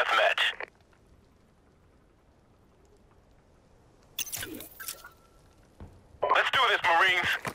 deathmatch. Let's do this, Marines.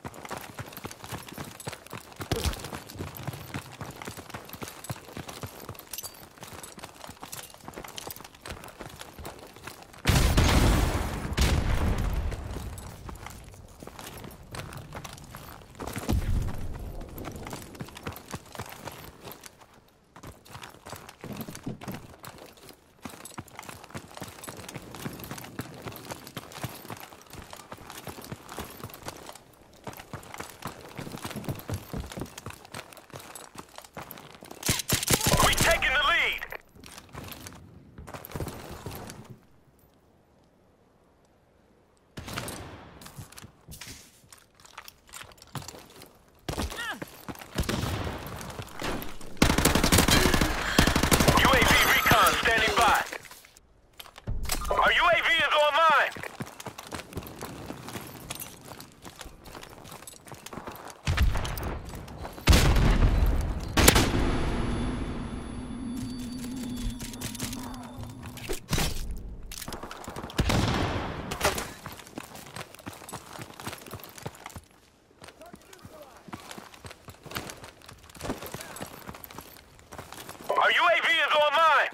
Our UAV is online!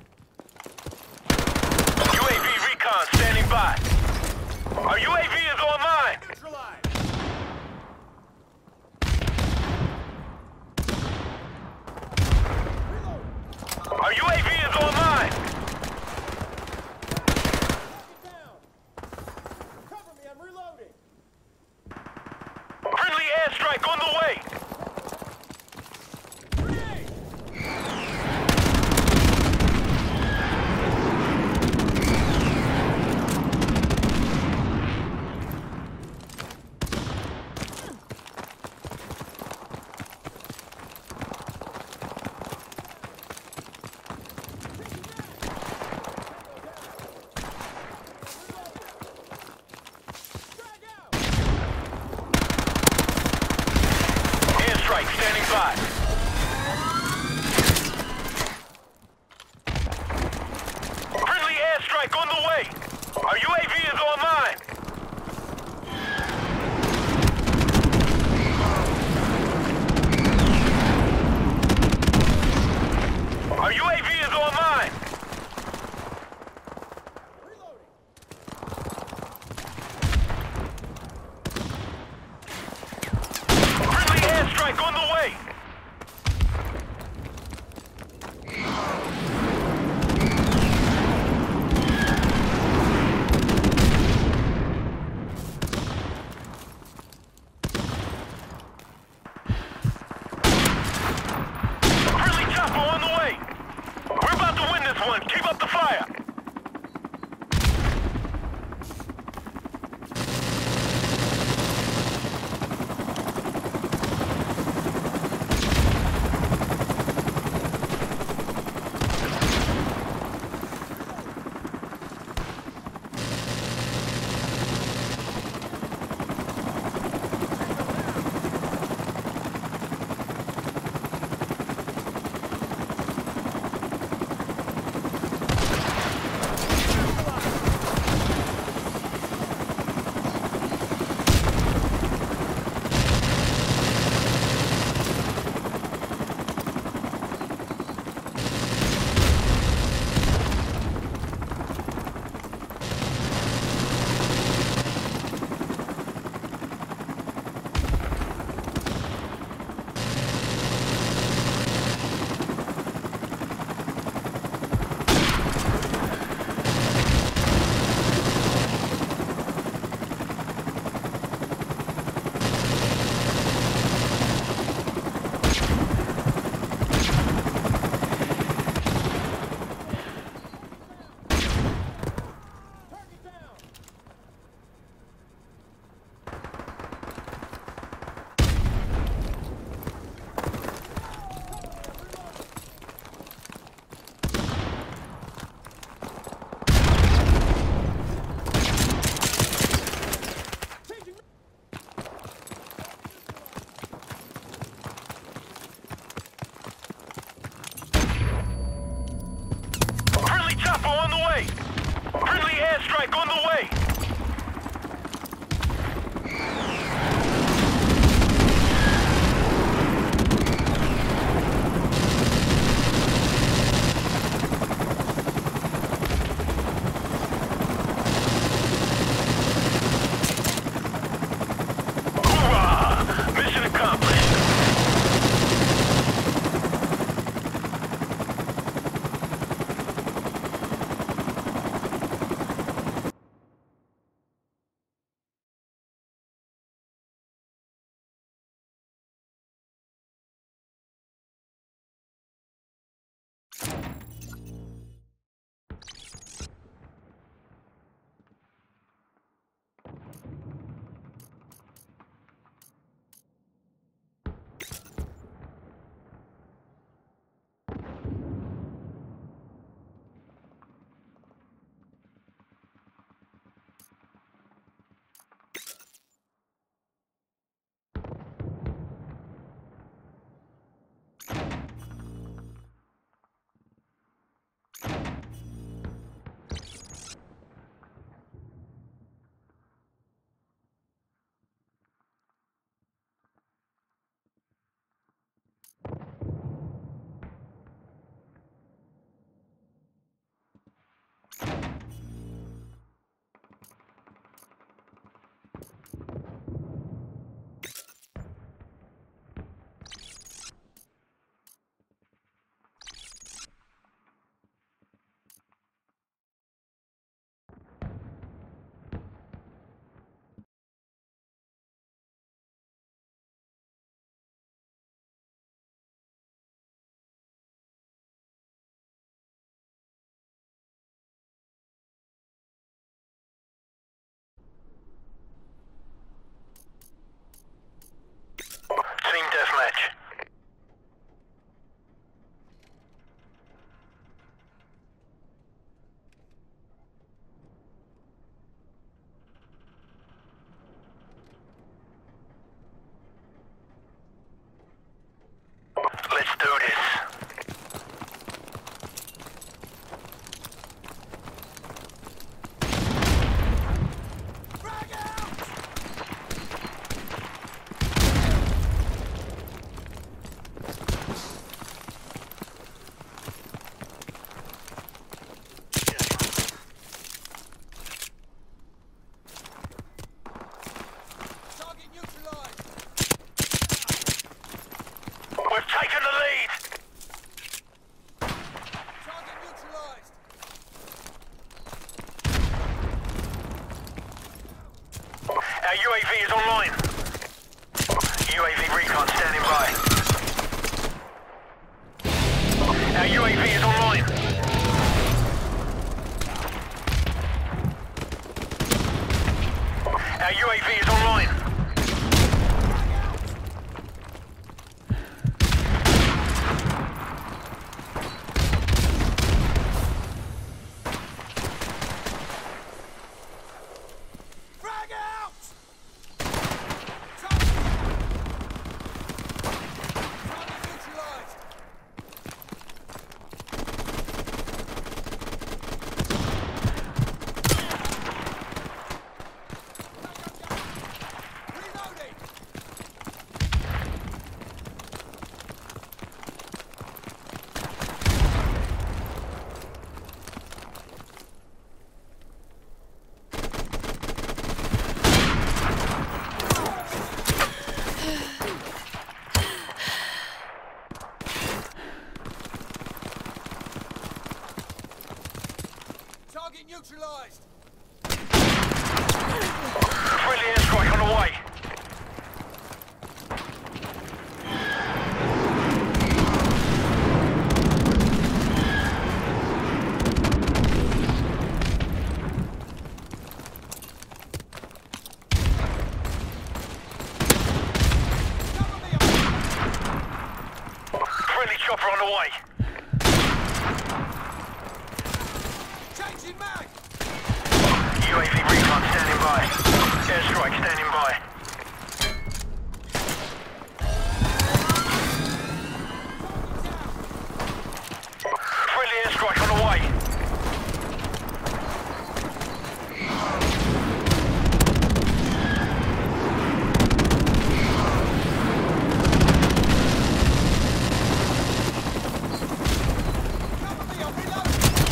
UAV recon standing by. Our UAV is online! Our UAV is online! Cover me, I'm reloading! Friendly airstrike on the way! Standing by. Friendly airstrike on the way. Our UAV is online. Our UAV is online. Friendly airstrike on the way. is online. UAV recon standing by. Our UAV is online. Our UAV is online. Frag out! Target neutralized. Reloading! Target neutralized. Friendly airstrike on the way. Cover me. Friendly chopper on the way. Changing mag. UAV recon standing by. Airstrike standing by. Friendly airstrike on the way. Cover me. I'm reloading.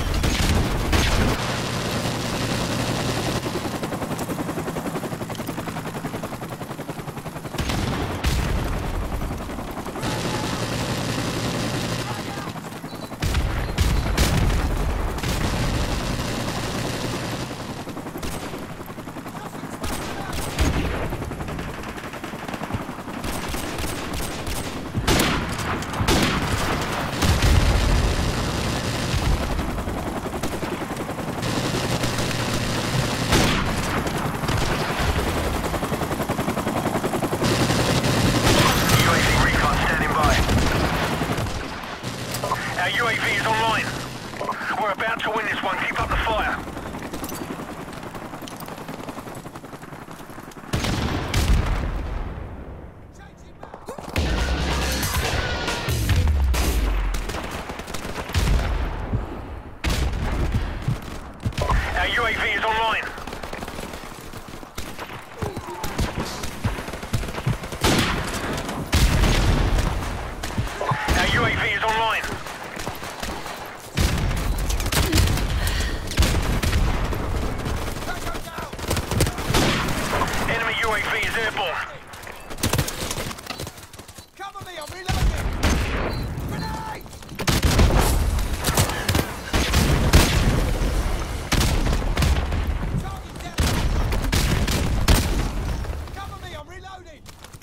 UAV recon standing by. Our UAV is online. We're about to win this one. Keep up the fire. Changing mag. Our UAV is online. Our UAV is online. Tango down. Enemy UAV is airborne. Cover me. I'm reloading. Grenade. Target down. Cover me. I'm reloading.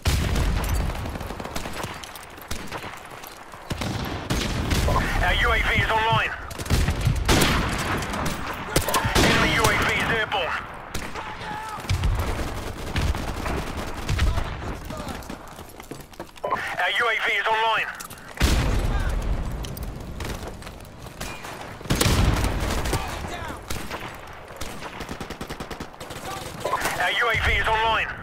Our UAV is online. Enemy UAV is airborne. Our UAV is online. Down. Our UAV is online.